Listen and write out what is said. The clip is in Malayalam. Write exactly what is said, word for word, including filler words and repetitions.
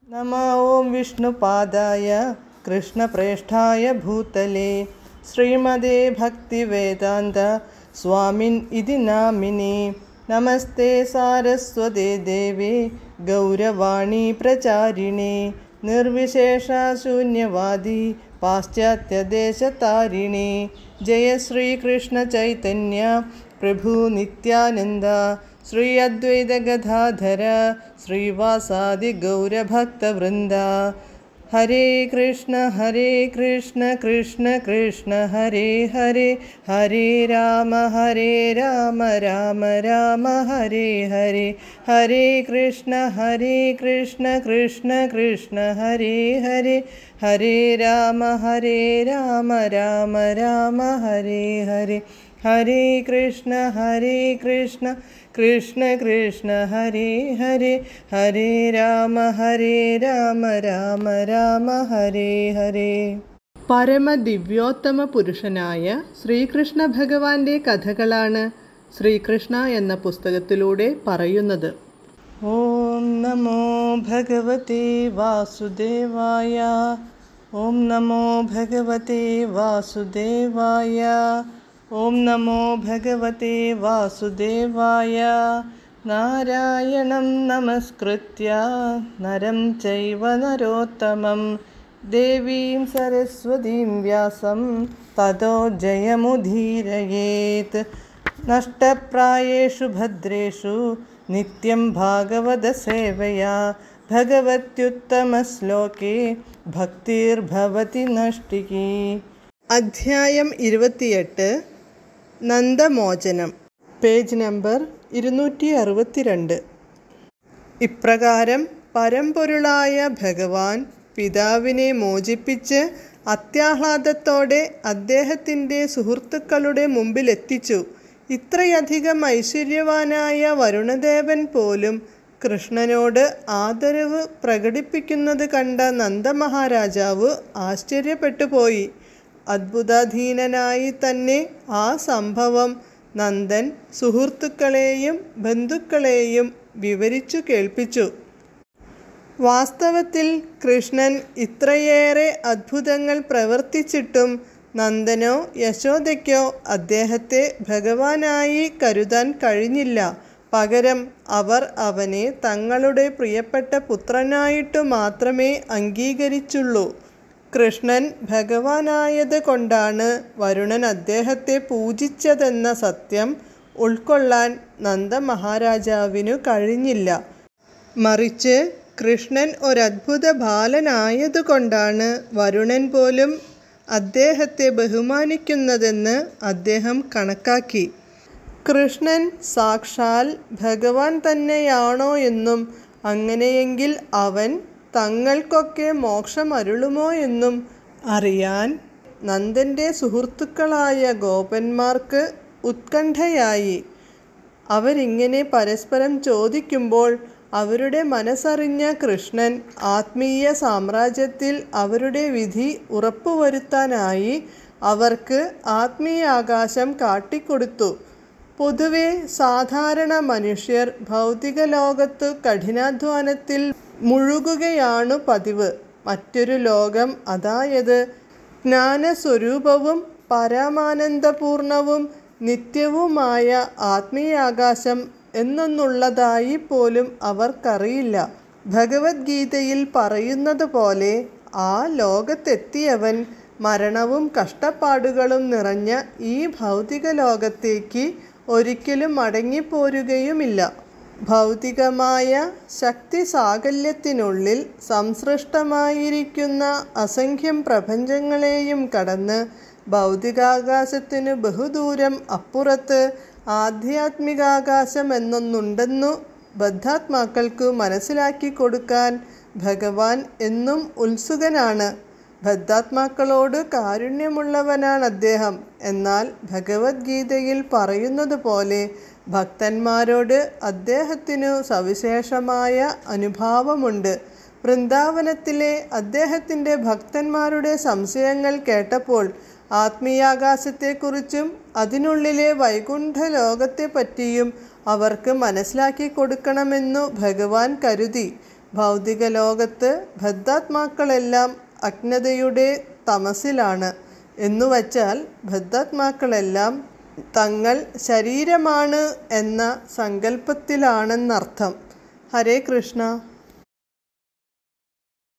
नमो ओं विष्णुपादाय कृष्णप्रेष्ठाय भूतले श्रीमदे भक्तिवेदान्त स्वामिन् इति नामिने। नमस्ते सारस्वते देवे गौरवाणी प्रचारिणे निर्विशेषशून्यवादी पाश्चात्यदेशतारिणे। जय श्रीकृष्ण चैतन्य प्रभु नित्यानंद श्री अद्वैत गदाधर श्रीवासादि गौरभक्तवृंद। हरे कृष्ण हरे कृष्ण कृष्ण कृष्ण हरे हरे हरे राम हरे राम राम राम हरे हरे। हरे कृष्ण हरे कृष्ण कृष्ण कृष्ण हरे हरे हरे राम हरे राम राम राम हरे हरे। हरे कृष्ण हरे कृष्ण कृष्ण कृष्ण हरे हरे हरे राम हरे राम രാമ രാമ ഹരേ ഹരേ. പരമദിവ്യോത്തമ പുരുഷനായ ശ്രീകൃഷ്ണ ഭഗവാന്റെ കഥകളാണ് ശ്രീകൃഷ്ണ എന്ന പുസ്തകത്തിലൂടെ പറയുന്നത്. ഓം നമോ ഭഗവതേ വാസുദേവായ. ഓം നമോ ഭഗവതേ വാസുദേവായ. ഓം നമോ ഭഗവതേ വാസുദേവായ. നാരായണം നമസ്കൃത്യ നരം ചൈവ നരോത്തമം ദേവീം സരസ്വതീം വ്യാസം തതോ ജയമുദീരയേത്. നഷ്ടപ്രായേഷു ഭദ്രേഷു നിത്യം ഭാഗവത സേവയാ ഭഗവത്യുത്തമശ്ലോകേ ഭക്തിർഭവതി നഷ്ടികി. അധ്യായം ഇരുപത്തിയെട്ട്. നന്ദമോചനം. പേജ് നമ്പർ ഇരുന്നൂറ്റി അറുപത്തിരണ്ട്. ഇപ്രകാരം പരമ്പൊരുളായ ഭഗവാൻ പിതാവിനെ മോചിപ്പിച്ച് അത്യാഹ്ലാദത്തോടെ അദ്ദേഹത്തിൻ്റെ സുഹൃത്തുക്കളുടെ മുമ്പിലെത്തിച്ചു. ഇത്രയധികം ഐശ്വര്യവാനായ വരുണദേവൻ പോലും കൃഷ്ണനോട് ആദരവ് പ്രകടിപ്പിക്കുന്നത് കണ്ട നന്ദമഹാരാജാവ് ആശ്ചര്യപ്പെട്ടുപോയി. അത്ഭുതാധീനനായി തന്നെ ആ സംഭവം നന്ദൻ സുഹൃത്തുക്കളെയും ബന്ധുക്കളെയും വിവരിച്ചു കേൾപ്പിച്ചു. വാസ്തവത്തിൽ കൃഷ്ണൻ ഇത്രയേറെ അത്ഭുതങ്ങൾ പ്രവർത്തിച്ചിട്ടും നന്ദനോ യശോദയ്ക്കോ അദ്ദേഹത്തെ ഭഗവാനായി കരുതാൻ കഴിഞ്ഞില്ല. പകരം അവർ അവനെ തങ്ങളുടെ പ്രിയപ്പെട്ട പുത്രനായിട്ടു മാത്രമേ അംഗീകരിച്ചുള്ളൂ. കൃഷ്ണൻ ഭഗവാനായത് കൊണ്ടാണ് വരുണൻ അദ്ദേഹത്തെ പൂജിച്ചതെന്ന സത്യം ഉൾക്കൊള്ളാൻ നന്ദമഹാരാജാവിനു കഴിഞ്ഞില്ല. മറിച്ച് കൃഷ്ണൻ ഒരദ്ഭുത ബാലനായതുകൊണ്ടാണ് വരുണൻ പോലും അദ്ദേഹത്തെ ബഹുമാനിക്കുന്നതെന്ന് അദ്ദേഹം കണക്കാക്കി. കൃഷ്ണൻ സാക്ഷാൽ ഭഗവാൻ തന്നെയാണോ എന്നും അങ്ങനെയെങ്കിൽ അവൻ തങ്ങൾക്കൊക്കെ മോക്ഷമരുളുമോ എന്നും അറിയാൻ നന്ദൻ്റെ സുഹൃത്തുക്കളായ ഗോപന്മാർക്ക് ഉത്കണ്ഠയായി. അവരിങ്ങനെ പരസ്പരം ചോദിക്കുമ്പോൾ അവരുടെ മനസ്സറിഞ്ഞ കൃഷ്ണൻ ആത്മീയ സാമ്രാജ്യത്തിൽ അവരുടെ വിധി ഉറപ്പുവരുത്താനായി അവർക്ക് ആത്മീയാകാശം കാട്ടിക്കൊടുത്തു. പൊതുവെ സാധാരണ മനുഷ്യർ ഭൗതിക ലോകത്തു കഠിനാധ്വാനത്തിൽ മുഴുകുകയാണു പതിവ്. മറ്റൊരു ലോകം, അതായത് ജ്ഞാനസ്വരൂപവും പരമാനന്ദപൂർണവും നിത്യവുമായ ആത്മീയാകാശം എന്നൊന്നുള്ളതായി പോലും അവർക്കറിയില്ല. ഭഗവത്ഗീതയിൽ പറയുന്നത് പോലെ ആ ലോകത്തെത്തിയവൻ മരണവും കഷ്ടപ്പാടുകളും നിറഞ്ഞ ഈ ഭൗതിക ലോകത്തേക്ക് ഒരിക്കലും മടങ്ങിപ്പോരുകയുമില്ല. ഭൗതികമായ ശക്തി സാകല്യത്തിനുള്ളിൽ സംസൃഷ്ടമായിരിക്കുന്ന അസംഖ്യം പ്രപഞ്ചങ്ങളെയും കടന്ന് ഭൗതികാകാശത്തിനു ബഹുദൂരം അപ്പുറത്ത് ആധ്യാത്മികാകാശം എന്നൊന്നുണ്ടെന്നു ബദ്ധാത്മാക്കൾക്കു മനസ്സിലാക്കി കൊടുക്കാൻ ഭഗവാൻ എന്നും ഉത്സുകനാണ്. ബദ്ധാത്മാക്കളോട് കാരുണ്യമുള്ളവനാണ് അദ്ദേഹം. എന്നാൽ ഭഗവത്ഗീതയിൽ പറയുന്നത് പോലെ ഭക്തന്മാരോട് അദ്ദേഹത്തിനു സവിശേഷമായ അനുഭാവമുണ്ട്. വൃന്ദാവനത്തിലെ അദ്ദേഹത്തിൻ്റെ ഭക്തന്മാരുടെ സംശയങ്ങൾ കേട്ടപ്പോൾ ആത്മീയാകാശത്തെക്കുറിച്ചും അതിനുള്ളിലെ വൈകുണ്ഠ ലോകത്തെപ്പറ്റിയും അവർക്ക് മനസ്സിലാക്കി കൊടുക്കണമെന്നു ഭഗവാൻ കരുതി. ഭൗതിക ലോകത്ത് ബദ്ധാത്മാക്കളെല്ലാം അജ്ഞതയുടെ തമസിലാണ് എന്നുവച്ചാൽ ബദ്ധാത്മാക്കളെല്ലാം തങ്ങൾ ശരീരമാണ് എന്ന സങ്കല്പത്തിലാണെന്നർത്ഥം. ഹരേ കൃഷ്ണ.